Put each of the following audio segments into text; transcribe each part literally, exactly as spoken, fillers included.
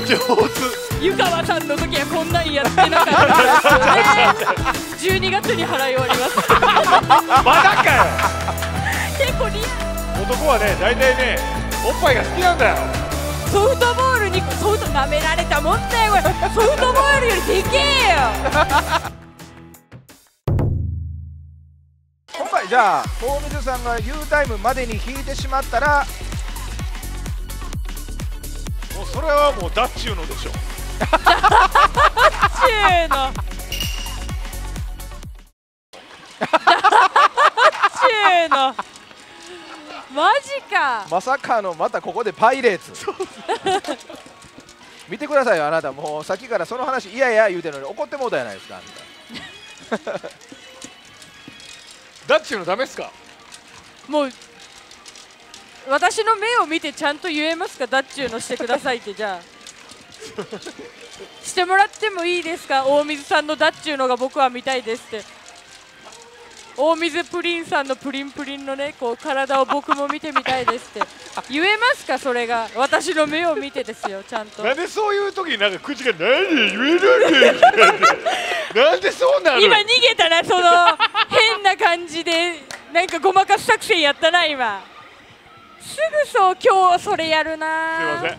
上手。 湯川さんの時はこんなんやってなかったですよね。じゅうにがつに払い終わります。 まだかよ。 結構リアル。 男はね、大体ね、おっぱいが好きなんだよ。 ソフトボールにソフト舐められたもんだよこれ。ソフトボールよりでけえよ。 今回じゃあ大水さんが U タイムまでに引いてしまったら、 もうそれはもうダッチューのでしょ。 チューのチューのマジか。 まさかのまたここでパイレーツ。見てくださいよ、あなたもうさっきからその話いやいや言うてるのに怒ってもうたやないですかみたいな。 ダッチューのダメっすか。 もう私の目を見てちゃんと言えますか。ダッチューのしてくださいって。じゃあしてもらってもいいですか。大水さんのダッチューのが僕は見たいですって。大水プリンさんのプリンプリンのねこう体を僕も見てみたいですって言えますか。それが私の目を見てですよ。ちゃんとなんでそういう時になんか口が何で言えないんだよ。なんでそうなる。 今逃げたな。その変な感じでなんかごまかす作戦やったな今。すぐそう今日それやるな。 すいません。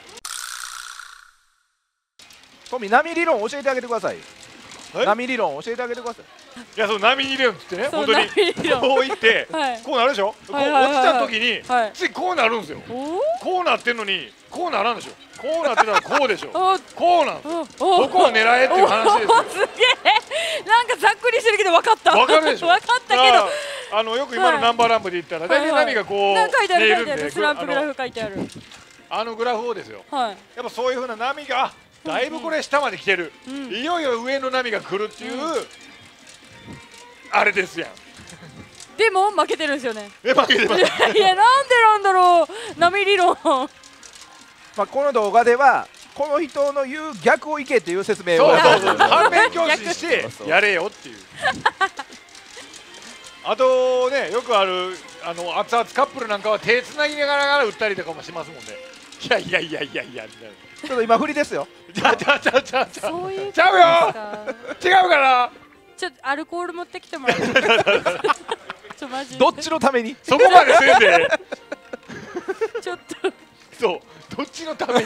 トミー波理論教えてあげてください。波理論教えてあげてください。 いや、その波に入れるんってね、 そう本当に波理論こういって、 はい、 こうなるでしょ。こうはいはいはい落ちた時に、 はい、 ついこうなるんですよ。 おこうなってんのにこうならんでしょ。こうなってたらこうでしょ。 おこうなんですよ。 おここは狙えっていう話ですよ。 おすげえ。なんかざっくりしてるけど分かった。 わかるでしょ。 分かったけど、 あのよく今のナンバーランプで言ったら大体波がこうなんか書いてある書いてある。 見えるんで、 スランプグラフ書いてある。 あのグラフをですよ。 はい。 やっぱそういう風な波があだいぶこれ下まで来てる。いよいよ上の波が来るっていうあれですやん。 でも負けてるんですよね。 え、負けてます。 いやなんでなんだろう。波理論。 まあこの動画ではこの人の言う逆をいけっていう説明を。 そうそうそう。反面教師してやれよっていう。あとね、よくあるあの熱々カップルなんかは手つなぎながら打ったりとかもしますもんね。いやいやいやいやいやみたいな。 ちょっと今振りですよ。 ちゃうちゃうちゃうちゃうちゃう。 そういうちゃうよ。違うから。 ちょっとアルコール持ってきてもらっていいですか。ちょマジでどっちのために。 そこまでせんで。 ちょっとそうどっちのために。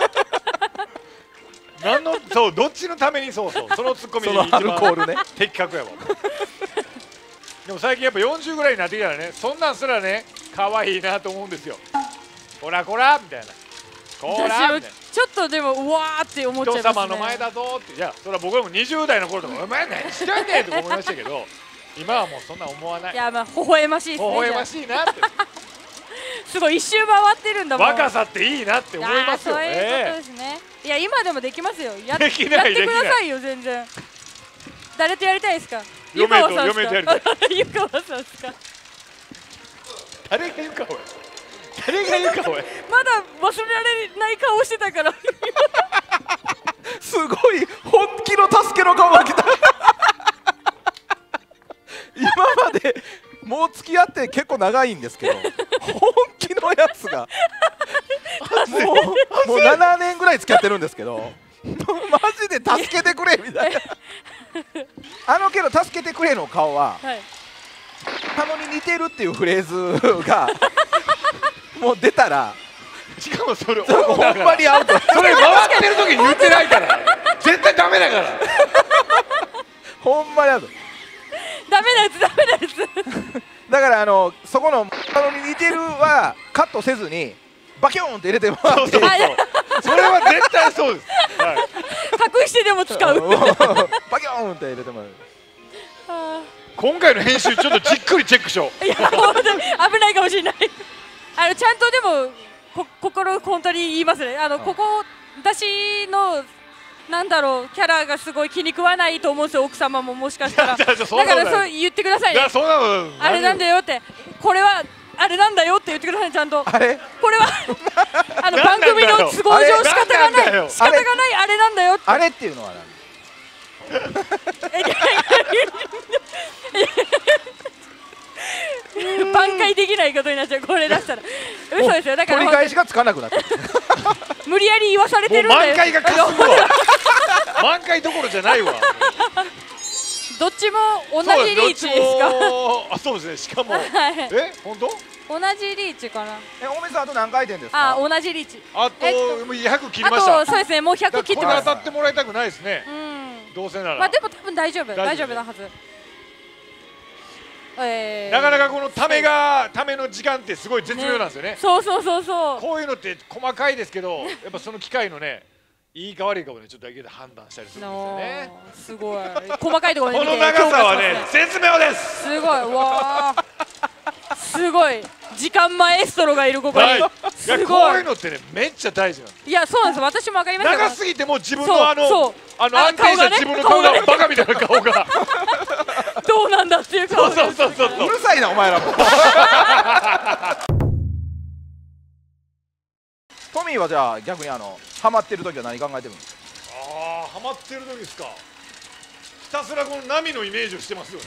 なんのそうどっちのために。そうそうそのツッコミに一そのアルコールね番的確やわ。でも最近やっぱよんじゅうぐらいになってきたらね、そんなんすらね可愛いなと思うんですよ。こらこらみたいな。こらみたいな。 ちょっとでもうわーって思っちゃいますね。 人様の前だぞって。いやそれは僕らもにじゅう代の頃とかお前何してんねんとか思いましたけど、今はもうそんな思わない。 いやまあ微笑ましいですね。 微笑ましいなって。 すごい一周回ってるんだもん。 若さっていいなって思いますよ。 そういうことですね。いや今でもできますよ。やできないやってくださいよ全然。誰とやりたいですか。湯嫁と川さんですか。 嫁とやりたい。 湯川さんですか。 誰が言うかおい。誰が言うかおい。 まだ忘れられない顔してたから。 すごい本気の助けの顔が来た。今までもう付き合って結構長いんですけど、本気のやつがもうもうななねんぐらい付き合ってるんですけど、マジで助けてくれみたいな。あのけど助けてくれの顔は、 はい、 たのに似てるっていうフレーズがもう出たら、 しかもそれほんまにアウト。 それ回ってる時に言ってないから絶対ダメだから。 ほんまにアウト。 ダメなやつダメなやつ。 だからあのそこのたのに似てるはカットせずにバキョーンって入れてもらって、 そうそうそうそれは絶対そうです、はい、 隠してでも使う。 バキョーンって入れてもらう。 今回の編集ちょっとじっくりチェックしよう。 いや本当に危ないかもしれない。あのちゃんとでもこ心本当に言いますね。あのここ私のなんだろうキャラがすごい気に食わないと思うんですよ。奥様ももしかしたら。だからそう言ってくださいね。 そんなのあれなんだよって、これはあれなんだよって言ってくださいちゃんと。 あれこれはあの番組の都合上仕方がない仕方がないあれなんだよって。 あれっていうのは何？挽回できないことになっちゃうこれ出したら。嘘ですよ。だから取り返しがつかなくなってる。 息無理やり言わされてるんだよ。 もう満開がかすむわ満開どころじゃないわどっちも同じリーチですか？ あ、そうですね。しかも、 はいえ、本当？ 同じリーチかな。 え、おみさんあと何回転ですか？ あ、同じリーチ。 あとえっともうひゃく切りあました。 とそうですね、もうひゃく切ってます。 これ当たってもらいたくないですね。 うん。 どうせなら。 まあでも多分大丈夫、 大丈夫大丈夫なはず。えーなかなかこのためがための時間ってすごい絶妙なんですよね。 そうそうそうそう。 こういうのって細かいですけど、やっぱその機械のね、いいか悪いかをねちょっとだけで判断したりするんですよね。 すごい細かいところでこ見ての長さはね評価します絶妙です。 すごいわーすごい時間マエストロがいるここに、 はい。いやすこごいういうのってねめっちゃ大事なんです。 いやそうなんです私もわかりますよ長すぎても自分そうのあのそうあのあ安定した顔がね自分の顔がバカみたいな顔がどうなんだっていう顔そうそうそうそううるさいなお前らもトミーはじゃあ逆にあのハマってる時は何考えてるんですか？ ああハマってる時ですか。ひたすらこの波のイメージをしてますよね。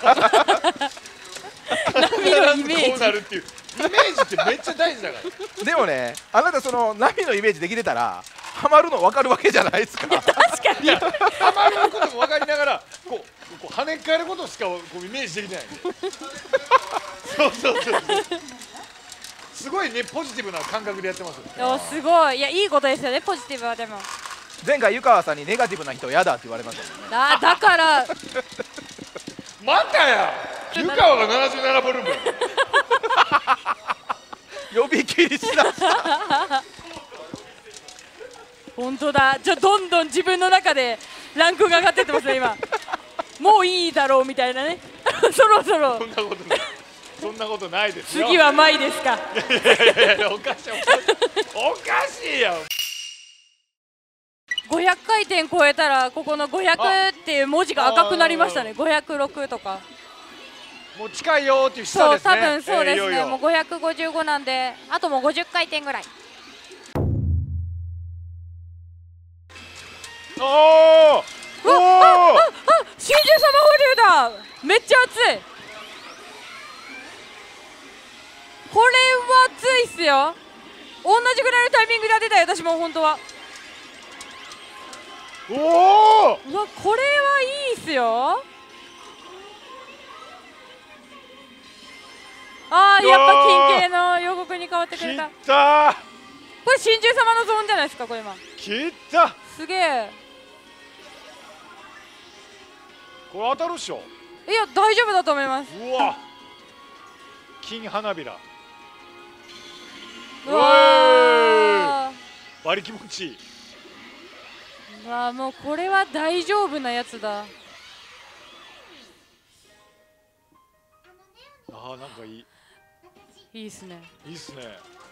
波のイメージこうなるっていうイメージってめっちゃ大事だからでもね、あなたその波のイメージできてたらハマるの分かるわけじゃないですか。 確かにいやハマることも分かりながらこうこう跳ね返ることしかこうイメージできてないんでそうそうそうすごいねポジティブな感覚でやってますよ。 いやすごいいやいいことですよねポジティブはでも前回湯川さんにネガティブな人嫌だって言われましたもんね。 あだからまたや湯川がななじゅうななボルブ呼び切りしだした本当だじゃあどんどん自分の中でランクが上がってってますね今もういいだろうみたいなねそろそろそんなことないそんなことないですよ。 次は舞ですかいやいやいやおかしいおかしいおかしいよ。 ごひゃく回転超えたらここのごひゃくっていう文字が赤くなりましたねごひゃくろくとかもう近いよーっていう下そうですね。 多分そうですね、 えーいよいよもうごひゃくごじゅうごなんであともうごじゅっかい転ぐらいおーおー真珠様保留だめっちゃ熱いこれは熱いっすよ同じぐらいのタイミングで当てたい私も本当はおおうわこれはいいっすよあーやっぱ金系の予告に変わってく切っれたたこれ真珠様のゾーンじゃないですかこれ今切ったすげえこれ当たるっしょ。 いや大丈夫だと思いますうわ金花びらうわバリ気持ちいい。 ーうわーもうこれは大丈夫なやつだあーなんかいいいいっすねいいっすね。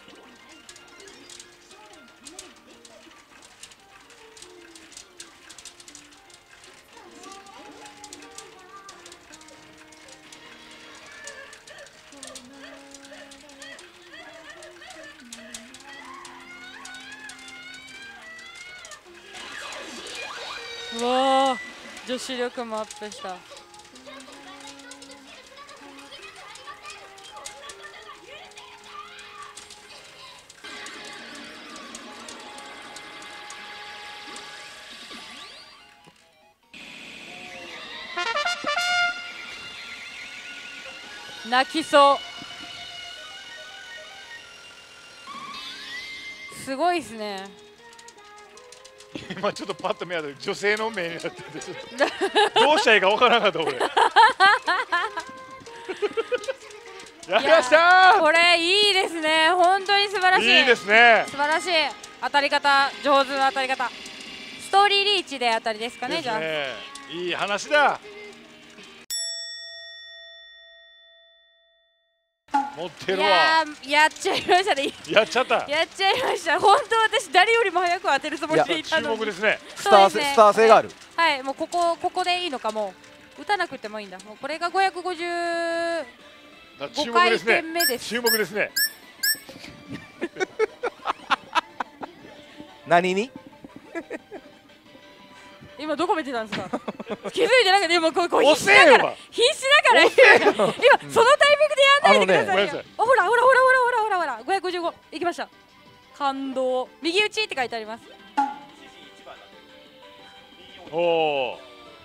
うわー女子力もアップした泣きそうすごいっすね今ちょっとパッと見たら女性の目になっててちょっとどうしたらいいかわからなかった俺やりましたこれいいですね本当に素晴らしいーいいですね。 素晴らしい当たり方上手な当たり方ストーリーリーチで当たりですかねですじゃあねいい話だ。持ってるわ。 いやーやっちゃいましたねやっちゃった。 やっちゃいました本当私誰よりも早く当てるつもりでいた注のに目ですね。 スターそうですね性スター性がある。 はいもうここここでいいのかもう打たなくてもいいんだもうこれがごひゃくごじゅう注目回ですね転目です注目ですね。 何に？ 今どこ見てたんですか気づいてなくて今こうこう必死遅えよだから必死だから今そのタイミングでやんないでくださいよあのねあほらほらほらほらほらほらほらごひゃくごじゅうごいきました感動右打ちって書いてあります。 おお。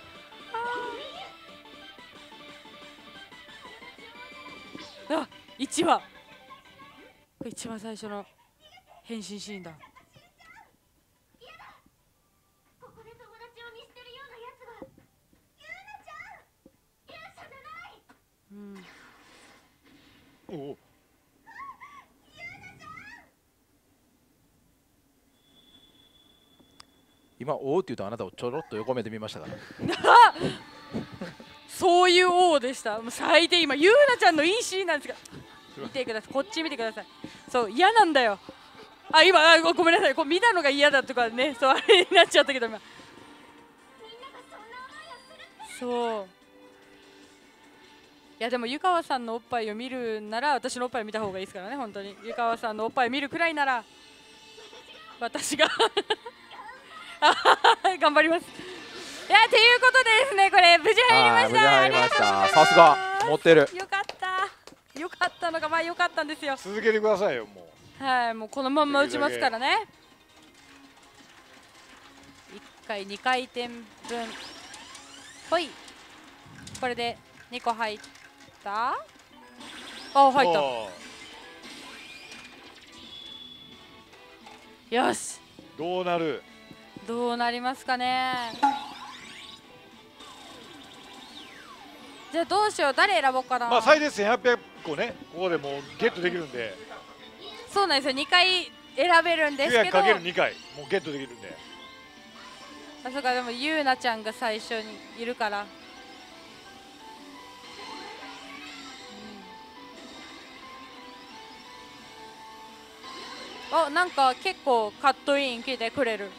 あ、いちわ。これ一番最初の変身シーンだ。うん。 おお。 今「おお」って言うとあなたをちょろっと横目で見ましたからそういう王でした。もう最低。今ゆうなちゃんのいいシーンなんですが、見てください、こっち見てください。そう嫌なんだよ。あ、今あごめんなさい、こう見たのが嫌だとかね、そうあれになっちゃったけど今。そういやでも湯川さんのおっぱいを見るなら私のおっぱいを見た方がいいですからね。本当に湯川さんのおっぱいを見るくらいなら私が頑張ります。いやということでですね、これ無事入りました。 無事入りました。さすが持ってる。 よかったよかったのがまあよかったんですよ。 続けてくださいよもう。はい、もうこのまんま打ちますからね。いっかいにかいてんぶんほい。これでにこ入った。あ、入った。よし。 どうなる。 どうなりますかね。じゃあどうしよう、誰選ぼうかな。 まあ最大せんはっぴゃっこね、ここでもうゲットできるんで。 そうなんですよ、にかい選べるんですけど。 かけるにかいもうゲットできるんで。 あ、そうか、でもゆうなちゃんが最初にいるから。うん、お、なんか結構カットイン来てくれる。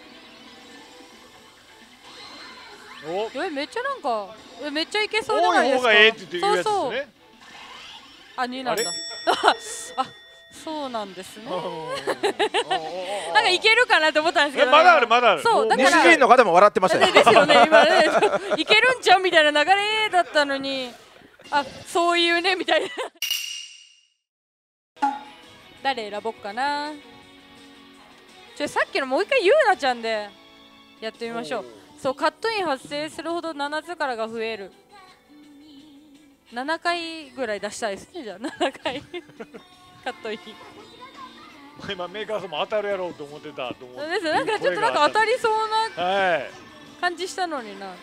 おえ、めっちゃなんかえめっちゃいけそうじゃないですか。 多い方がええって言うやつですね。 そうそう。あ、になんだ。あ、そうなんですね。なんかいけるかなと思ったんですけど。 まだあるまだある。 そうだから西陣の方も笑ってましたね。 ですよね今ね。いけるんちゃうみたいな流れだったのに、あ、そういうねみたいな。誰選ぼっかな。ちょさっきのもう一回ゆうなちゃんでやってみましょう。そう、カットイン発生するほどななつからが増える。ななかいぐらい出したいですね。じゃあななかいカットイン。 今メーカーさんも当たるやろうと思ってたと思って。 ですなんかちょっとなんか当たりそうな感じしたのにな。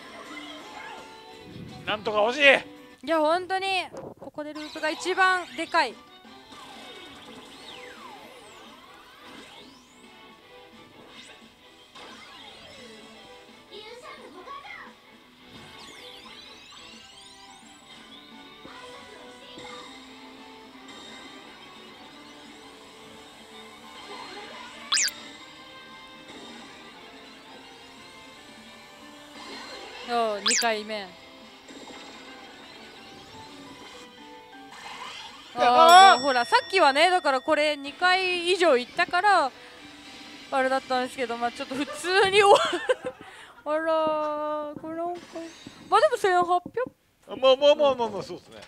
なんとか欲しい。 いや本当にここでループが一番でかい。にかいめ。ああほらさっきはね、だからこれにかい以上行ったからあれだったんですけど、まあちょっと普通に終わるあらこれなんかまあでもせんはっぴゃく、 まあまあまあまあまあそうですね。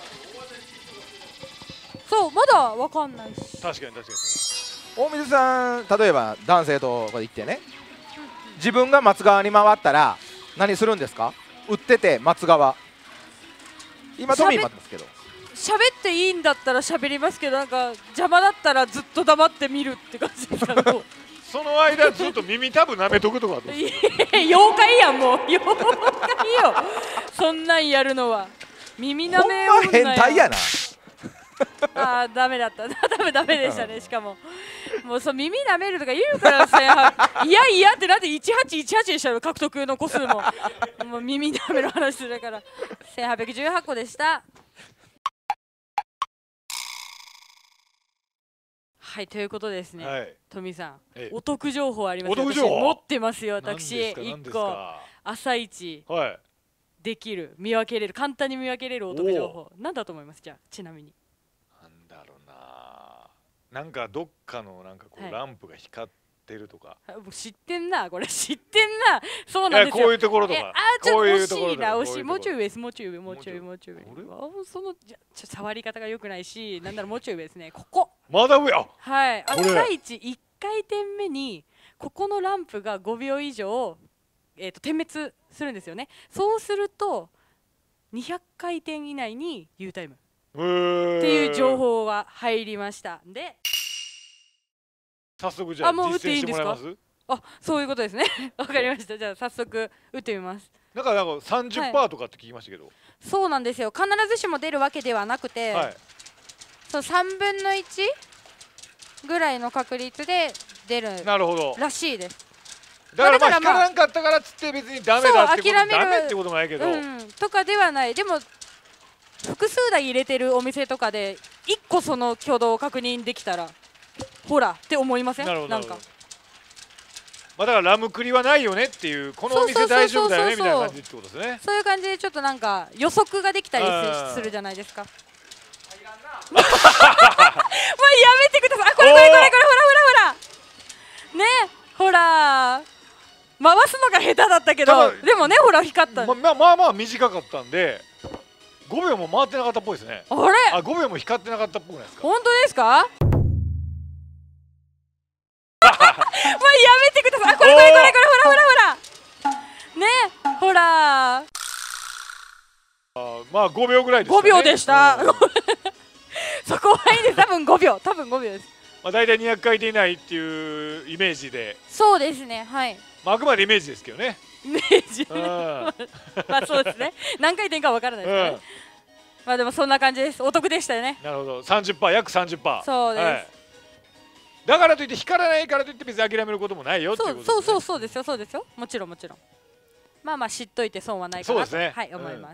そうまだわかんないし。 確かに確かに。 大水さん、例えば男性と行ってね、自分が松側に回ったら何するんですか？打ってて松側。今トミー待ってますけど。 喋っていいんだったら喋りますけど、なんか邪魔だったらずっと黙って見るって感じですかね。 その間ずっと耳たぶ舐めとくとかどうですか？ 妖怪やんもう妖怪よそんなんやるのは。耳舐めほんま変態やな。 あーダメだった多分ダメでしたね。しかももうそう耳舐めるとか言うからさいやいやってなんでいちはちいちはちでしたよ獲得の個数ももう耳舐める話するからせんはっぴゃくじゅうはちこでした。はいということですね、はい、トミさんお得情報ありますよ。私持ってますよ私いっこ朝一、はい、できる見分けれる簡単に見分けれるお得情報なんだと思います？じゃあちなみになんだろうな、なんかどっかのなんかこう、はい、ランプが光ってるとか。 知ってんなこれ知ってんな。そうなんですよ。 こういうところとか。 あちょっと惜しいな惜しい。もうちょい上ですもうちょい上もうちょいもうちょい上。そのじゃちょ触り方が良くないし、なんならもうちょい上ですね。ここ。 まだ上。あはい朝一いっ回転目にここのランプがごびょう以上、えー、と点滅するんですよね。そうするとにひゃっかいてん以内に U タイムっていう情報が入りました。で早速じゃあもう打って実践しいいんですか？ てもらえます？ あ、そういうことですね。わかりました。じゃあ早速打ってみます。 だからなんか さんじゅっパーセント とかって聞きましたけど、 そうなんですよ。必ずしも出るわけではなくて、 はい、 そうさんぶんのいちぐらいの確率で出るなるほど。 らしいです。 だからまあまあだからまあ光らんかったからっつって別にダメだってことそう諦めるダメってこともないけど、 うん、とかではない。でも複数台入れてるお店とかでいっこその挙動を確認できたらほらって思いません？ なるほどなんかまあだからラムクリはないよねっていう、このお店大丈夫だよねみたいな感じってことですね。 そういう感じでちょっとなんか予測ができたりすするじゃないですか。まあやめてください。あ、これこれこれこれほらほらほらね、ほら回すのが下手だったけど、でもねほら光った。 ままあまあまあ短かったんでごびょうも回ってなかったっぽいですね。 あれあ、ごびょうも光ってなかったっぽくないですか？ 本当ですか？まあやめてください。あ、これこれこれこれほらほらほらね、ほらあ、まあごびょうぐらいですかね。 ごびょうでした。そこはいいです。多分ごびょう、多分ごびょうです。 まあ大体にひゃっかいてん以内っていうイメージで、 そうですね、はい。 まああくまでイメージですけどね。 イメージうんまあそうですね。何回転かわからないですね。 うんまあでもそんな感じです。お得でしたよね。 なるほど、さんじゅっパーセント、約 さんじゅっパーセント。 そうです、 はい、だからといって光らないからといって別に諦めることもないよっていうことですね。 そうそうそうですよ、そうですよ。もちろんもちろん。まあまあ知っといて損はないかなと、 そうですね、 はい、思います。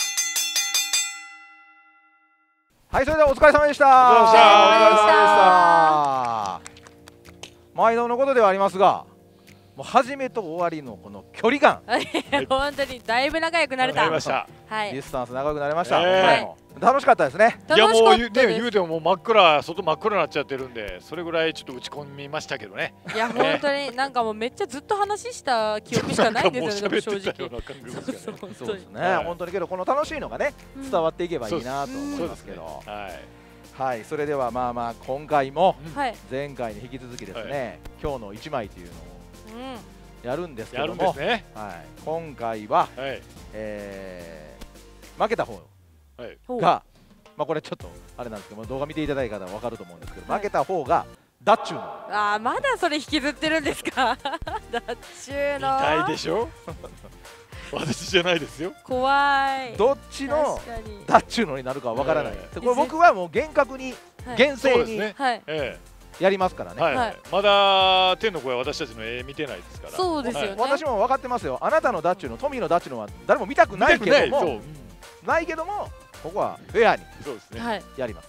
はい、それではお疲れ様でした。 お疲れ様でした。 お疲れ様でした。毎度のことではありますが、もう始めと終わりのこの距離感、 本当にだいぶ仲良くなれた。 なりました。 はい。 ディスタンス長くなりました。 えー楽しかったですね。 いやもう言うねね言うてももう真っ暗、外真っ暗になっちゃってるんで、それぐらいちょっと打ち込みましたけどね。 いや本当になんかもうめっちゃずっと話した記憶しかないんですよね、正直。 そうですね。本当にけどこの楽しいのがね伝わっていけばいいなと思いますけど。はい。はい、それではまあまあ今回も前回に引き続きですね、今日の一枚というのをやるんですけども、はい、今回は、えー、負けた方が、まあこれちょっとあれなんですけども、動画見ていただいた方は分かると思うんですけど、負けた方がダッチューの、 ああまだそれ引きずってるんですか？ダッチューの痛いでしょ？私じゃないですよ。 怖い。 どっちのダッチューのになるかは分からない。これ僕はもう厳格に厳正にやりますからね。 まだ天の声は私たちの絵見てないですから。 そうですよね。 私も分かってますよ。あなたのダッチューの、トミーのダッチューのは誰も見たくないけども、ないけどもここはフェアにやります。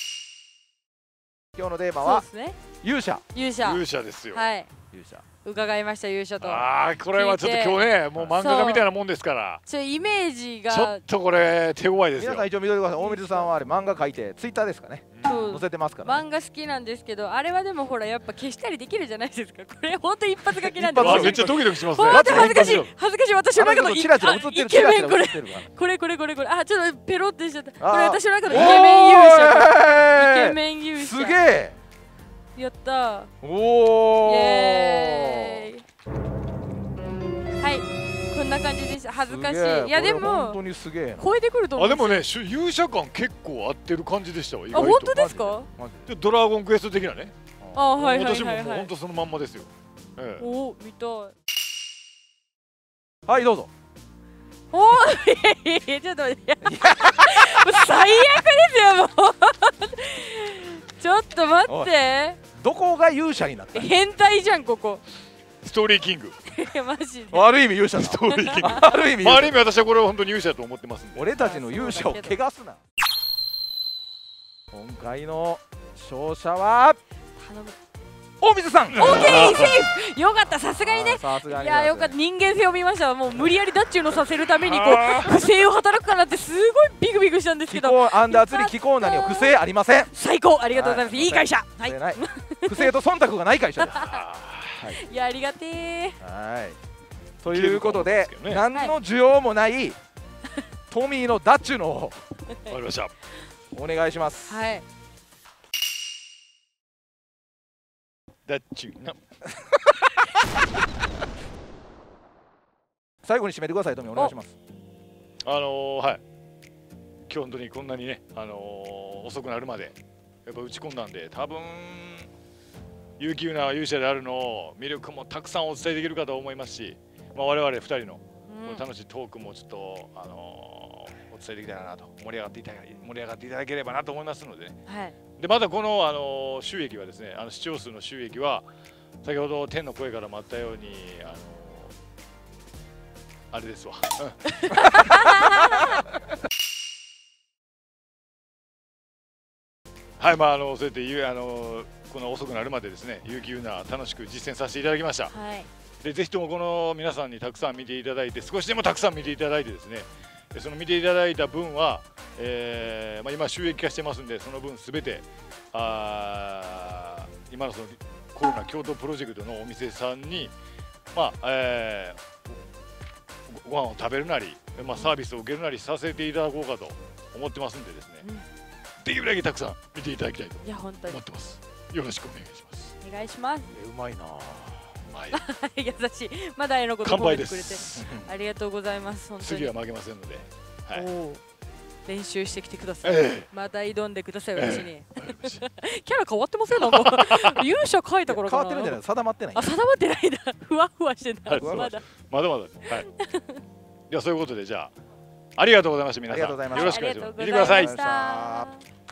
今日のテーマは勇者。 勇者。 勇者ですよ。 はい。 勇者。 伺いました、勇者と。 ああ、これはちょっと今日ね、もう漫画家みたいなもんですから。 ちょイメージがちょっとこれ手強いですよ。 皆さん一応見てください。大水さんはあれ漫画描いてツイッターですかね。載せてますから。 漫画好きなんですけど、あれはでもほらやっぱ消したりできるじゃないですか。これ本当一発書きなんで。 めっちゃドキドキしますね。 本当恥ずかしい、恥ずかしい。私の中のイケメンこれ、これこれこれこれ。あ、ちょっとペロってしちゃった。これ私の中のイケメン勇者。イケメン勇者。 すげえ。 やった。 おお。 イエーイ。はい、こんな感じでした。恥ずかしい。いやでも本当にすげえ。 超えてくると思う。 あ、でもね、勇者感結構合ってる感じでしたわ。 あ、本当ですか？ ドラゴンクエスト的なね。 あ、はいはいはい。 私ももう本当そのまんまですよ。 おお、見たい。 はい、どうぞ。 おお、いやいやちょっと待って。最悪ですよもう。ちょっと待って。 どこが勇者になった？ 変態じゃんここ。 ストーリーキング。 マジで。 ある意味勇者だ。 ストーリーキング。 ある意味。 ある意味私はこれを本当に勇者だと思ってますんで。 俺たちの勇者を汚すな。今回の勝者は頼む。 大水さん。 オーケー、セーフ。よかった、さすがにね。 さすがに。 いやよかった、人間性を見ました。もう無理やりダッチューのさせるためにこう不正を働くかなってすごいビクビクしたんですけど。 アンダー釣り気候なには不正ありません。 最高、ありがとうございます。いい会社。はい。 不正と忖度がない会社です。 いやありがてー。 はい。ということで何の需要もないトミーのダッチューの方。わかりました。 お願いします。 はい。 だっちゅうな。 最後に締めてください。トミーお願いします。 あのー、はい。今日本当にこんなにね、あのー、遅くなるまでやっぱ打ち込んだんで、多分有給な勇者であるの魅力もたくさんお伝えできるかと思いますし、まあ、我々ふたりのこの楽しいトークもちょっと、あのー、お伝えできたらなと、盛り上がっていただ盛り上がっていただければなと思いますので、ね、 はい、でまたこの、あのー、収益はですね、あの視聴数の収益は先ほど天の声からもあったように、あのー、あれですわ。はい、まあ、あのそうやって言う、あのこの遅くなるまでですね、有給な楽しく実践させていただきました。はい、でぜひともこの皆さんにたくさん見ていただいて、少しでもたくさん見ていただいてですね、その見ていただいた分は、えーまあ、今収益化してますんで、その分すべてあ今のそのコロナ京都プロジェクトのお店さんに、まあえー、ご飯を食べるなり、まあ、サービスを受けるなりさせていただこうかと思ってますんでですね、うん、できるだけたくさん見ていただきたいと思ってます。よろしくお願いします。 お願いします。 うまいな。 優しい。まだ絵のこと褒めてくれてありがとうございます。本当に次は負けませんので、はい、 練習してきてください。えー、また挑んでください。私に、えー、キャラ変わってません？なんか勇者書いた頃から変わってるんじゃない？定まってない。 あ、定まってないんだ。ふわふわしてた。まだまだまだ。はい。ではそういうことで、じゃあありがとうございました。皆さんよろしくお願いします。見てください。